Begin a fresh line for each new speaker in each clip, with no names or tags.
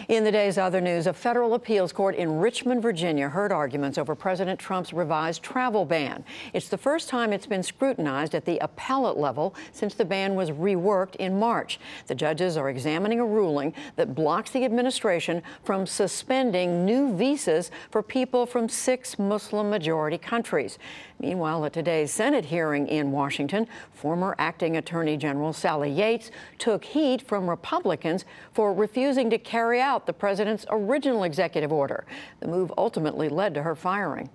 In the day's other news, a federal appeals court in Richmond, Virginia heard arguments over President Trump's revised travel ban. It's the first time it's been scrutinized at the appellate level since the ban was reworked in March. The judges are examining a ruling that blocks the administration from suspending new visas for people from 6 Muslim-majority countries. Meanwhile, at today's Senate hearing in Washington, former acting Attorney General Sally Yates took heat from Republicans for refusing to carry out the president's original executive order. The move ultimately led to her firing.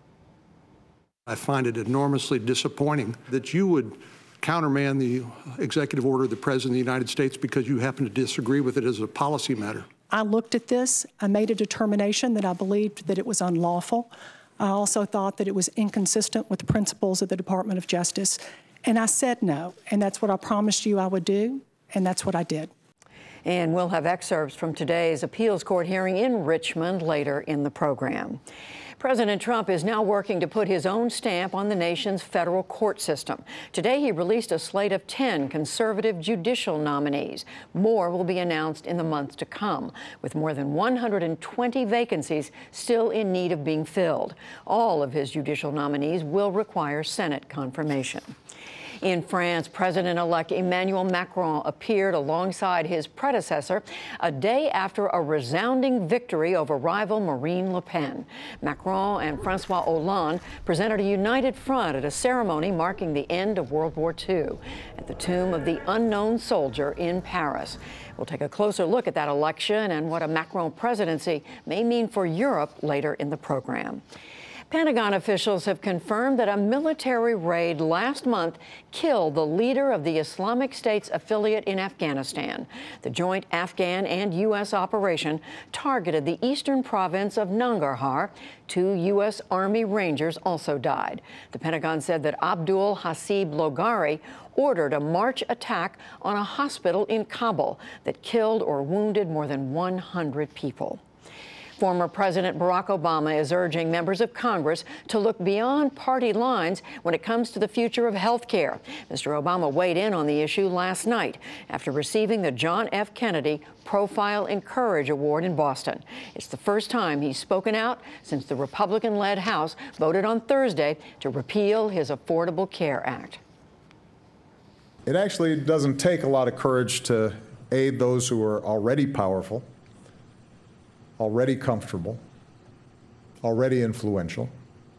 I find it enormously disappointing that you would countermand the executive order of the President of the United States because you happen to disagree with it as a policy matter.
I looked at this. I made a determination that I believed that it was unlawful. I also thought that it was inconsistent with the principles of the Department of Justice. And I said no. And that's what I promised you I would do. And that's what I did.
And we'll have excerpts from today's appeals court hearing in Richmond later in the program. President Trump is now working to put his own stamp on the nation's federal court system. Today, he released a slate of 10 conservative judicial nominees. More will be announced in the months to come, with more than 120 vacancies still in need of being filled. All of his judicial nominees will require Senate confirmation. In France, President-elect Emmanuel Macron appeared alongside his predecessor a day after a resounding victory over rival Marine Le Pen. Macron and François Hollande presented a united front at a ceremony marking the end of World War II at the tomb of the unknown soldier in Paris. We'll take a closer look at that election and what a Macron presidency may mean for Europe later in the program. Pentagon officials have confirmed that a military raid last month killed the leader of the Islamic State's affiliate in Afghanistan. The joint Afghan and U.S. operation targeted the eastern province of Nangarhar. 2 U.S. Army Rangers also died. The Pentagon said that Abdul Hasib Logari ordered a March attack on a hospital in Kabul that killed or wounded more than 100 people. Former President Barack Obama is urging members of Congress to look beyond party lines when it comes to the future of health care. Mr. Obama weighed in on the issue last night after receiving the John F. Kennedy Profile and Courage Award in Boston. It's the first time he's spoken out since the Republican-led House voted on Thursday to repeal his Affordable Care Act.
It actually doesn't take a lot of courage to aid those who are already powerful, already comfortable, already influential.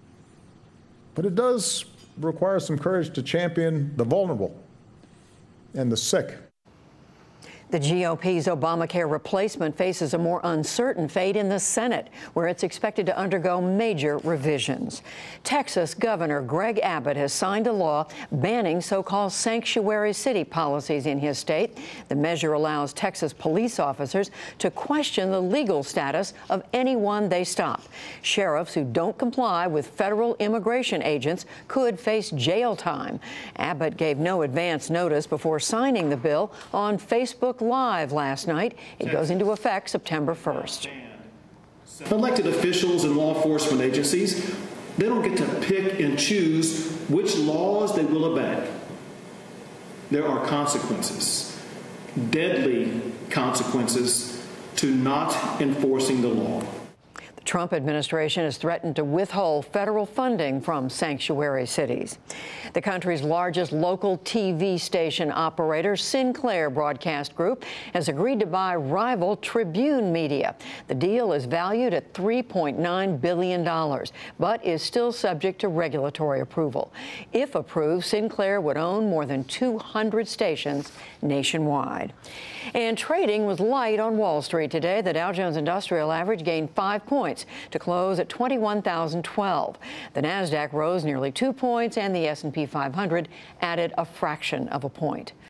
But it does require some courage to champion the vulnerable and the sick.
The GOP's Obamacare replacement faces a more uncertain fate in the Senate, where it's expected to undergo major revisions. Texas Governor Greg Abbott has signed a law banning so-called sanctuary city policies in his state. The measure allows Texas police officers to question the legal status of anyone they stop. Sheriffs who don't comply with federal immigration agents could face jail time. Abbott gave no advance notice before signing the bill on Facebook Live last night. It goes into effect September 1st.
Elected officials and law enforcement agencies, they don't get to pick and choose which laws they will obey. There are consequences, deadly consequences, to not enforcing the law.
The Trump administration has threatened to withhold federal funding from sanctuary cities. The country's largest local TV station operator, Sinclair Broadcast Group, has agreed to buy rival Tribune Media. The deal is valued at $3.9 billion, but is still subject to regulatory approval. If approved, Sinclair would own more than 200 stations nationwide. And trading was light on Wall Street today. The Dow Jones Industrial Average gained 5 points to close at 21,012. The Nasdaq rose nearly 2 points, and the S&P 500 added a fraction of a point.